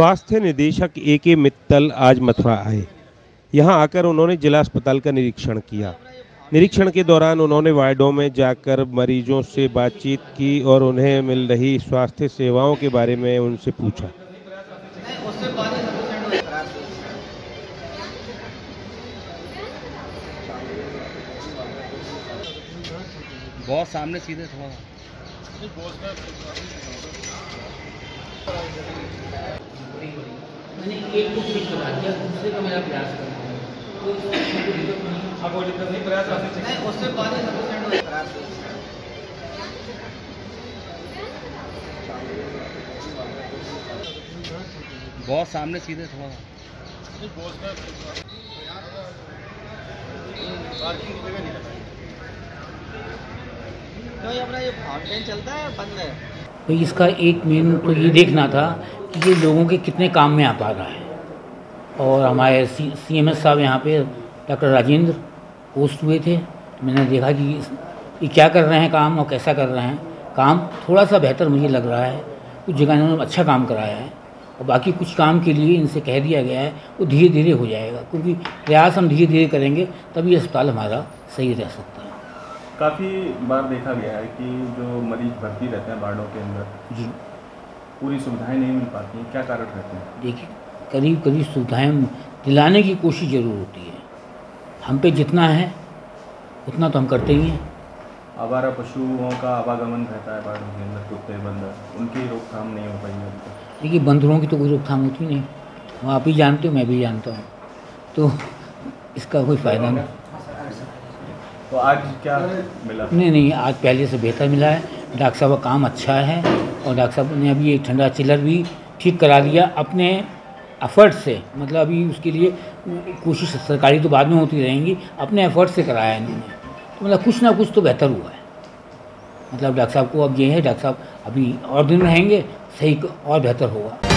स्वास्थ्य निदेशक ए.के. मित्तल आज मथुरा आए। यहां आकर उन्होंने जिला अस्पताल का निरीक्षण किया। निरीक्षण के दौरान उन्होंने वार्डों में जाकर मरीजों से बातचीत की और उन्हें मिल रही स्वास्थ्य सेवाओं के बारे में उनसे पूछा। बहुत सामने सीधे थोड़ा मैंने एक को क्लिक करा दिया, दूसरे का मेरा प्रयास कर रहा हूँ। अब वो दिक्कत नहीं, प्रयास नहीं, उससे बाद में 100% हो प्रयास। बहुत सामने सीधे थोड़ा तो ये अपना ये फाउंटेन चलता है बंद है। तो इसका एक मेन तो ये देखना था कि ये लोगों के कितने काम में आ पा रहा है। और हमारे CMS साहब यहाँ पे डॉक्टर राजेंद्र पोस्ट हुए थे। मैंने देखा कि ये क्या कर रहे हैं काम और कैसा कर रहे हैं काम। थोड़ा सा बेहतर मुझे लग रहा है, कुछ जगह इन्होंने अच्छा काम कराया है और बाकी कुछ काम के लिए इनसे कह दिया गया है वो धीरे धीरे हो जाएगा, क्योंकि प्रयास हम धीरे धीरे करेंगे तभी अस्पताल हमारा सही रह सकता है। काफ़ी बार देखा गया है कि जो मरीज भर्ती रहते हैं वार्डों के अंदर जी, पूरी सुविधाएं नहीं मिल पाती हैं, क्या कारण रहते हैं? देखिए, करीब करीब सुविधाएं दिलाने की कोशिश ज़रूर होती है। हम पे जितना है उतना तो हम करते ही हैं। आवारा पशुओं का आवागमन रहता है वार्डों के अंदर, कुत्ते बंदर, उनकी रोकथाम नहीं हो पाई है। देखिए, बंदरों की तो कोई रोकथाम होती नहीं, वो आप ही जानते हो, मैं भी जानता हूँ, तो इसका कोई फ़ायदा नहीं। तो आज क्या मिला? नहीं, आज पहले से बेहतर मिला है। डॉक्टर साहब का काम अच्छा है और डॉक्टर साहब ने अभी एक ठंडा चिलर भी ठीक करा दिया अपने एफर्ट से। मतलब अभी उसके लिए कोशिश सरकारी तो बाद में होती रहेंगी, अपने एफर्ट से कराया इन्होंने, तो मतलब कुछ ना कुछ तो बेहतर हुआ है। मतलब डॉक्टर साहब को अब ये है, डॉक्टर साहब अभी और दिन रहेंगे, सही और बेहतर होगा।